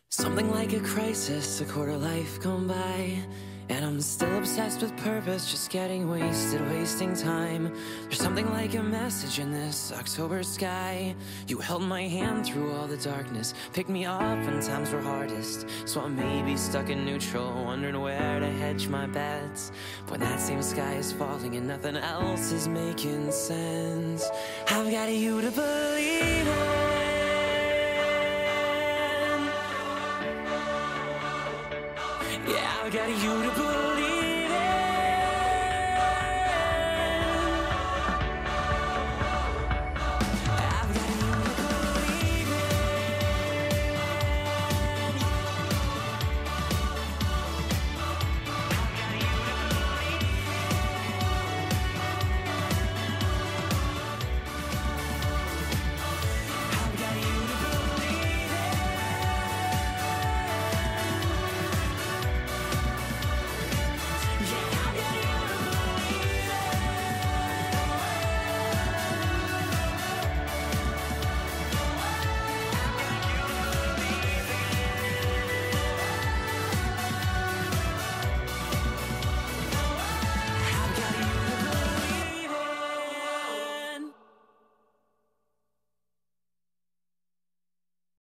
Something like a crisis, a quarter life gone by, and I'm still obsessed with purpose, just getting wasted, wasting time. There's something like a message in this October sky. You held my hand through all the darkness, picked me up when times were hardest. So I may be stuck in neutral, wondering where to hedge my bets, when that same sky is falling and nothing else is making sense. I've got you to believe in. Yeah, I got you to believe.